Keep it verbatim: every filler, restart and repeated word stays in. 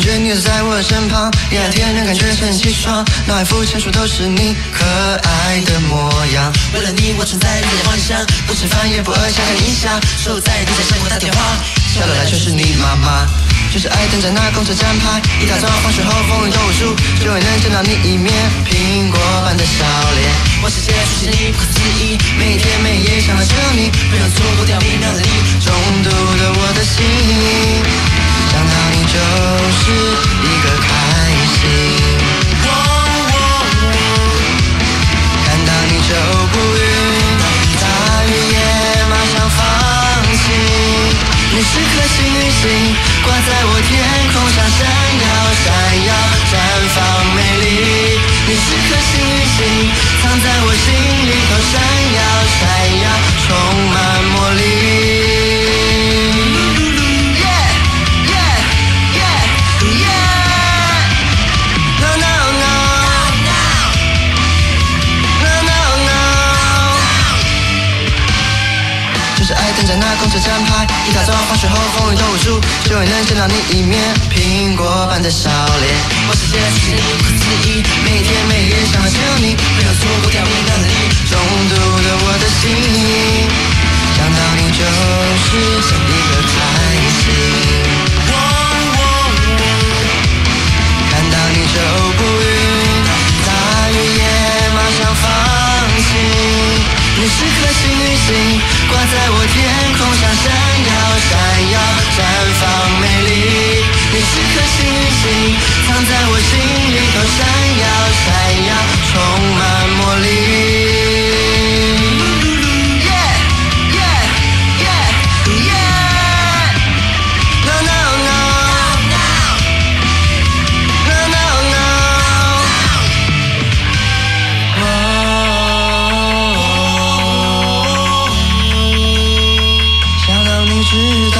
感觉你走在我的身旁，一两天能感觉很气爽，脑海浮现出都是你可爱的模样。为了你我存在日夜幻想，不吃饭也不饿，想看你一下，守在你在向我打电话，笑得来却是你妈妈。就是爱等在那公车站牌，一大早放学后风雨都无数，就会能见到你一面苹果般的笑脸。我世界出现你不可思议，每一天每一夜想到只有你，不用错过掉微妙的你，中毒了我的心，想到你就是一个开心，看到你就不晕，大雨也马上放晴。你是颗幸运星，挂在我天空上闪耀闪耀绽放美丽。你是颗幸运星，藏在我心里头闪耀闪耀充满魔力。爱等在那公车站牌，一大早放学后风雨都无数，就会能见到你一面苹果般的笑脸。我世界出现你不可思议，每一天每一夜想到只有你，没有错过掉微妙的你，中毒了我的心，想到你就是一个开心，看到你就不晕，大雨也马上放晴。你是颗幸运星，挂在我天空上闪耀闪耀绽放美丽。你是颗幸运星，藏在我心里头闪耀闪耀充满魔力。知